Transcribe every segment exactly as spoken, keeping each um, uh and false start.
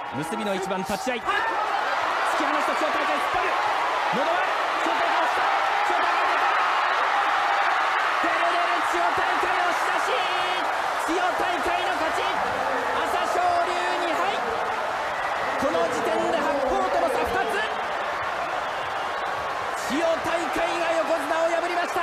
結びの一番立ち合い、突き放した千代大海、突っ張るのど輪、千代大海押した千代大海出た、出る出る千代大海押し出し、千代大海の勝ち、朝青龍にはい。この時点で白鵬との差ふたつ、千代大海が横綱を破りました。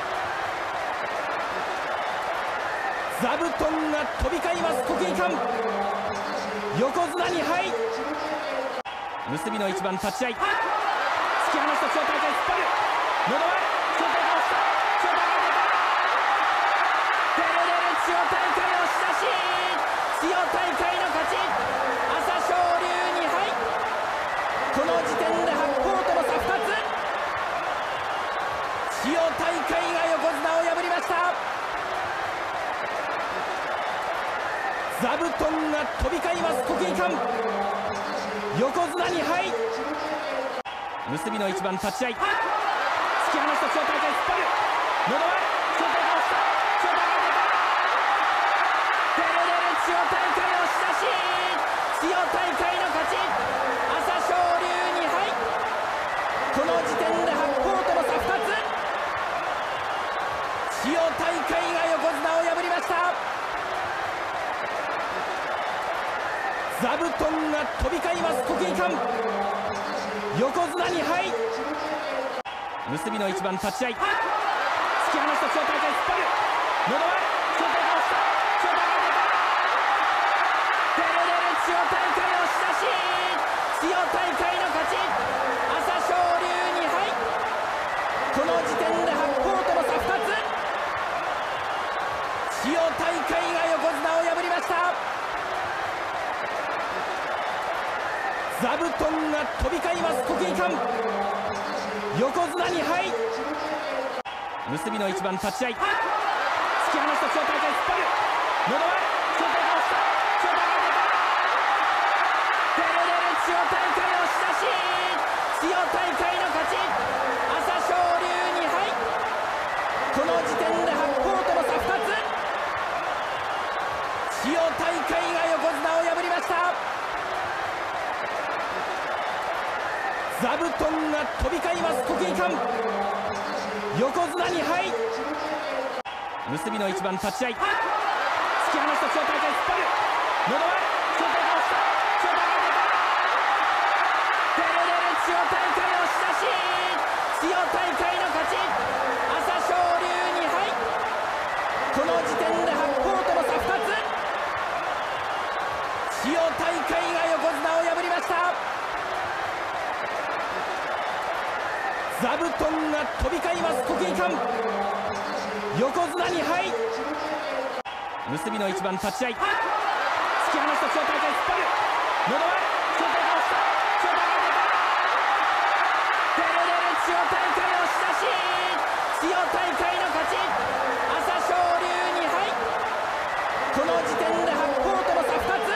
座布団が飛び交います。国技館横綱にはい。結びの一番立ち合い、突き放した千代大海、突っ張るのど輪、千代大海押した千代大海出た、出る出る千代大海押し出し、千代大海の勝ち、朝青龍にはい。この時点で白鵬との差ふたつ、千代大海が横綱を破りました。座布団が飛び交います。国技館横綱にはい。結びの一番立ち合い、突き放した千代大海、突っ張るのど輪、千代大海押した千代大海出た、出る出る千代大海押し出し、千代大海の勝ち、朝青龍にはい。この時点で白鵬との差ふたつ、千代大海が横綱を破りました。座布団が飛び交います。国技館横綱にはい。結びの一番立ち合い、突き放した千代大海、突っ張るのど輪、千代大海押した千代大海出た、出る出る千代大海押し出し、千代大海の勝ち、朝青龍にはい。この時点で白鵬との差ふたつ、千代大海が横綱を破りました。座布団が飛び交います。国技館横綱にはい。結びの一番立ち合い、突き放した千代大海、突っ張るのど輪、千代大海押した千代大海出た、出る出る千代大海押し出し、千代大海の勝ち、朝青龍にはい。この時点で白鵬との差ふたつ、千代大海が横綱を破りました。座布団が飛び交います。国技館横綱にはい。結びの一番立ち合い、突き放した千代大海、突っ張るのど輪、千代大海押した千代大海出た、出る出る千代大海押し出し、千代大海の勝ち、朝青龍にはい。この時点で白鵬との差ふたつ、千代大海が横綱を破りました。座布団が飛び交います。国技館横綱にはい。結びの一番立ち合い、突き放した千代大海、突っ張るのど輪、千代大海押した千代大海出た、出る出る千代大海押し出し、千代大海の勝ち、朝青龍にはい。この時点で白鵬との差ふたつ、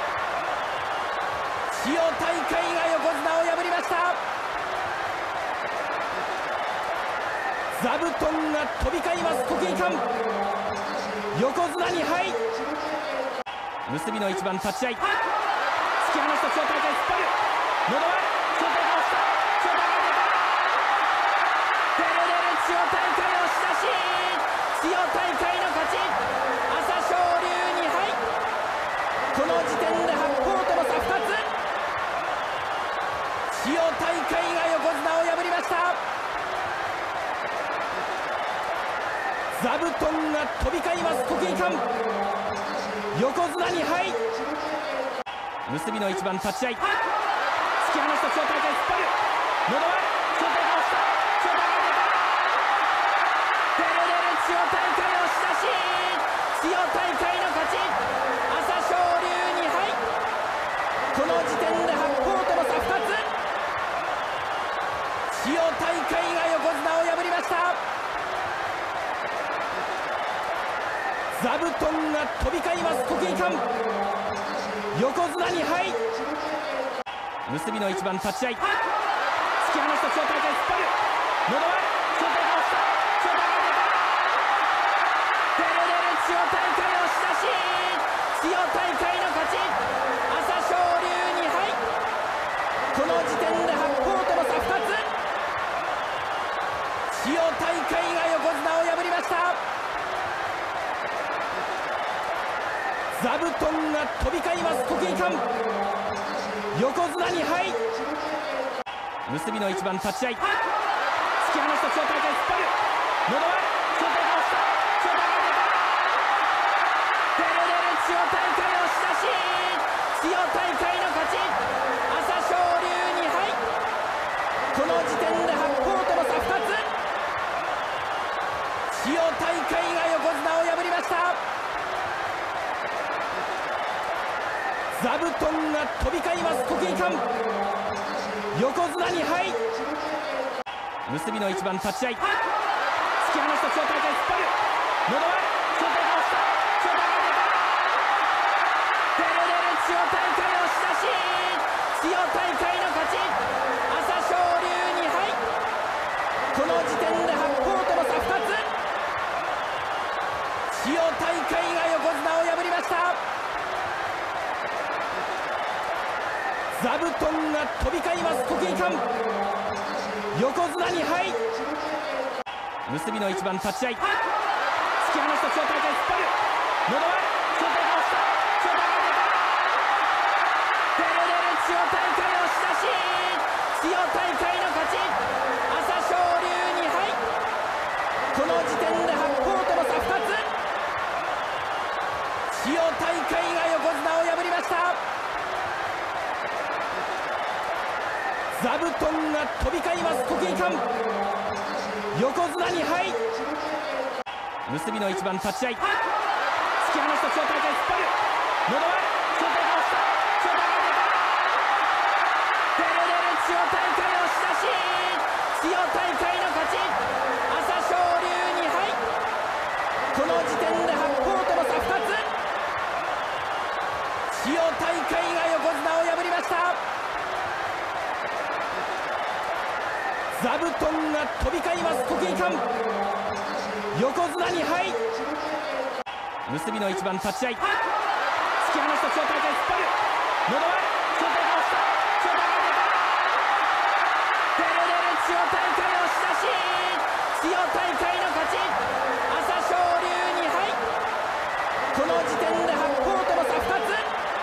千代大海が横綱を破りました。座布団が飛び交います。国技館横綱にはい。結びの一番立ち合い、突き放した千代大海、突っ張るのど輪、千代大海押した千代大海出た、出る出る千代大海押し出し、千代大海の勝ち、朝青龍にはい。この時点で白鵬との差ふたつ、千代大海が横綱を破りました。座布団が飛び交います。国技館横綱にはい。結びの一番立ち合い、突き放した千代大海、突っ張るのど輪、千代大海押した千代大海出た、出る出る千代大海押し出し、千代大海の勝ち、朝青龍にはい。この時点で白鵬との差ふたつ、千代大海が横綱を破りました。座布団が飛び交います。国技館横綱にはい。結びの一番立ち合い、突き放した千代大海、突っ張るのど輪、千代大海押した千代大海出た、出る出る千代大海押し出し、千代大海の勝ち、朝青龍トンが飛び交います。国技館横綱に入り結びの一番立ち合い突き放した千代大海突っ張る物は千代大海押した千代大海出た出る出る千代大海押し出し千代大海の勝ち朝青龍に敗この時点で白鵬との差ふたつ千代大海が横綱を破りました。座布団が飛び交います。国技館横綱に入り結びの一番立ち合い突き放した千代大海突っ張る物は千代大海押した千代大海出た出る出る千代大海押し出し千代大海の勝ち朝青龍に敗この時点で白鵬との差ふたつ千代大海が横綱を破りました。座布団が飛び交います。国技館横綱に入り結びの一番立ち合い突き放した千代大海突っ張る物は千代大海押した千代大海出た出る出る千代大海押し出し千代大海の勝ち朝青龍に敗この時点で白鵬との差ふたつ千代大海が横綱を破りました。座布団が飛び交います。国技館横綱に入り結びの一番立ち合い突き放した千代大海突っ張る物は千代大海押した千代大海出た出る出る千代大海押し出し千代大海の勝ち朝青龍に敗この時点で白鵬との差ふたつ千代大海が横綱を破りました。座布団が飛び交います。国技館横綱に入り結びの一番立ち合い突き放した千代大海突っ張る物は千代大海押した千代大海出た出る出る千代大海押し出し千代大海の勝ち朝青龍に敗この時点で白鵬との差ふたつ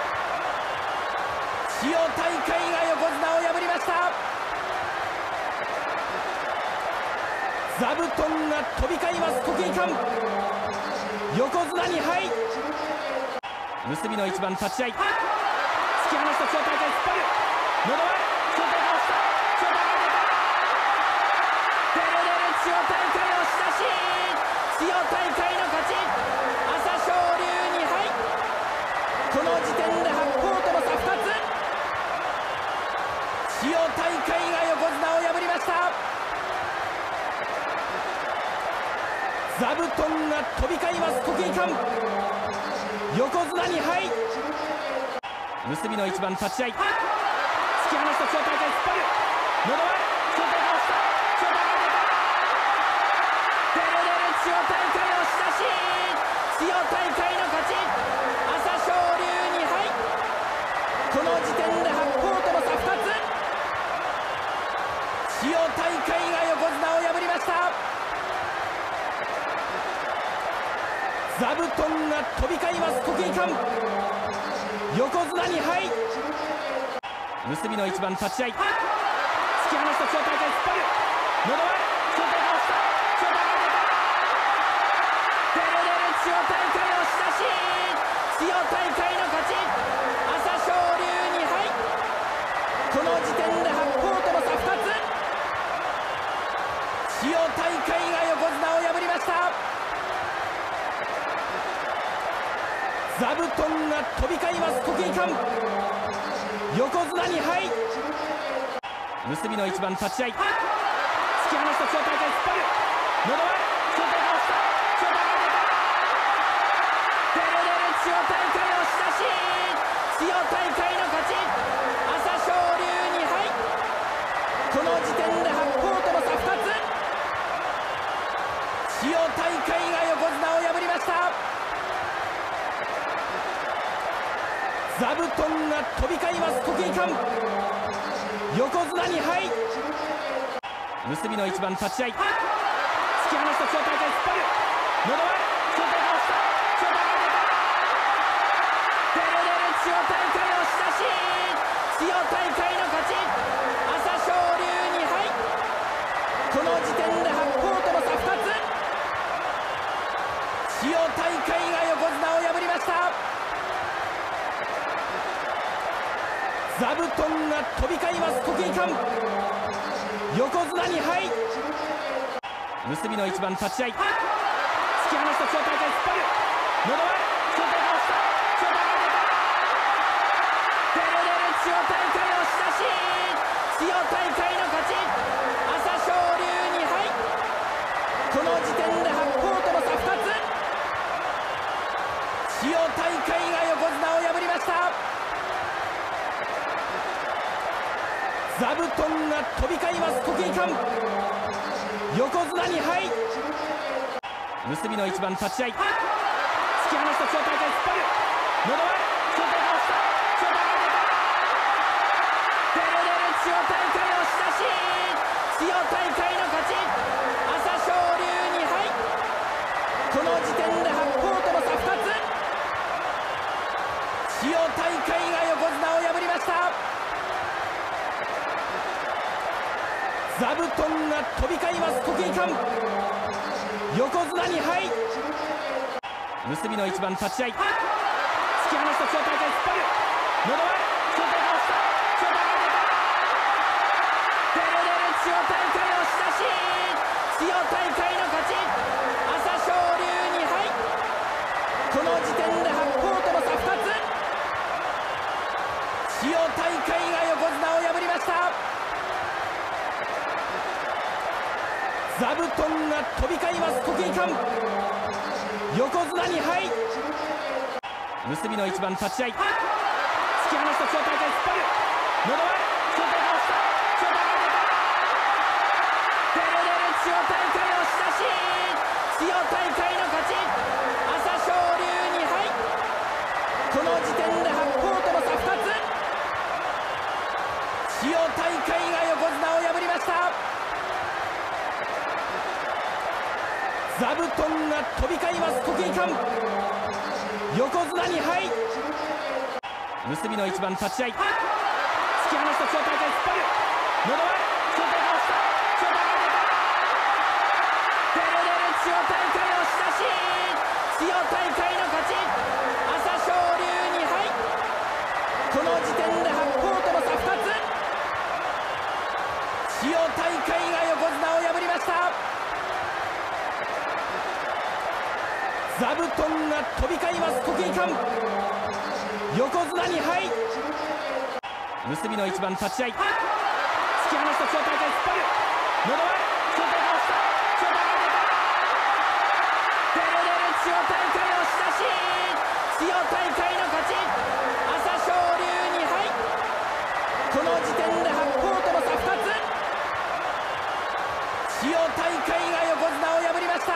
千代大海が横綱を破りました。座布団が飛び交います。国技館横綱に入り結びの一番立ち合い突き放した千代大海突っ張る物は千代大海押した千代大海出た出る出る千代大海押し出し千代大海の勝ち朝青龍に敗この時点で白鵬との差ふたつ千代大海が横綱を破りました。座布団が飛び交います。国技館横綱に入り結びの一番立ち合い突き放した千代大海突っ張る物は千代大海押した千代大海出た出る出る千代大海押し出し千代大海の勝ち朝青龍に敗この時点で白鵬との差ふたつ千代大海が横綱を破りました。座布団が飛び交います。国技館横綱に入り結びの一番立ち合い突き放した千代大海突っ張る物は千代大海押した千代大海出た出る出る千代大海押し出し千代大海の勝ち朝青龍に敗この時点で白鵬との差ふたつ千代大海が横綱を破りました。座布団が飛び交います。国技館横綱に入り結びの一番立ち合い突き放した千代大海突っ張る物は千代大海押した千代大海出た出る出る千代大海押し出し千代大海の勝ち朝青龍に敗この時点で白鵬との差ふたつ千代大海が横綱を破りました。座布団が飛び交います。国技館横綱に入り結びの一番立ち合い突き放した千代大海突っ張る物は千代大海押した千代大海出た出る出る千代大海座布団が飛び交います。国技館横綱に敗。結びの一番立ち合い、突き放した千代大海、突っ張るのど輪、千代大海押した、千代大海出た、出る出る千代大海押し出し、千代大海の勝ち。朝青龍に敗。この時点で白鵬との差ふたつ。千代大海が横綱を破りました。座布団が飛び交います。国技館横綱に敗。結びの一番立ち合い、突き放した千代大海、突っ張るのど輪、千代大海押した、千代大海出た、出る出る千代大海押し出し、千代大海の勝ち。朝青龍に敗。この時点で白鵬との差ふたつ。千代大海が横綱を破りました。座布団が飛び交います。国技館横綱に敗。結びの一番立ち合い、突き放した千代大海、突っ張るのど輪、千代大海押した、千代大海出た、出る出る千代大海押し出し、千代大海の勝ち。朝青龍に敗。この時点で白鵬との差ふたつ。千代大海が横綱を破りました。座布団が飛び交います。国技館横綱に敗。結びの一番立ち合い、突き放した千代大海、突っ張るのど輪、千代大海押した、千代大海出た、出る出る千代大海押し出し、千代大海の勝ち。朝青龍に敗。この時点で白鵬との差ふたつ。千代大海が横綱を破りました。座布団が飛び交います。国技館横綱に敗。結びの一番立ち合い、突き放した千代大海、突っ張るのど輪、千代大海押した、千代大海出た、出る出る千代大海押し出し、千代大海の勝ち。朝青龍に敗。この時点で白鵬との差ふたつ。千代大海が横綱を破りました。座布団が飛び交います。国技館横綱に敗。結びの一番立ち合い、突き放した千代大海、突っ張るのど輪、千代大海押した、千代大海出た、出る出る千代大海押し出し、千代大海の勝ち。朝青龍に敗。この時点で白鵬との差ふたつ。千代大海が横綱を破りました。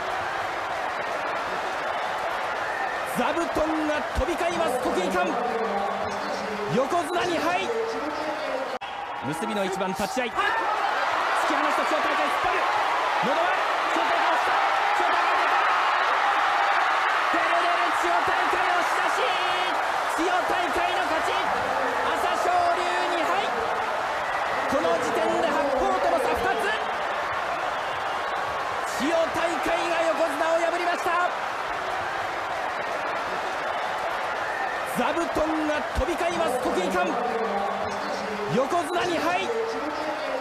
座布団が飛び交います。国技館横綱に敗。結びの一番立ち合い、突き放した千代大海、突っ張るのど輪、千代大海押した、千代大海出た、出る出る千代大海押し出し、千代大海の勝ち。朝青龍に敗。この時点で白鵬との差ふたつ。千代大海が横綱を破りました。座布団が飛び交います。国技館横綱に敗。